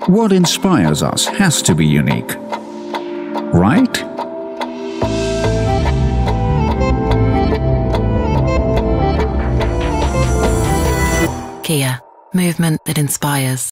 What inspires us has to be unique, right? Kia, movement that inspires.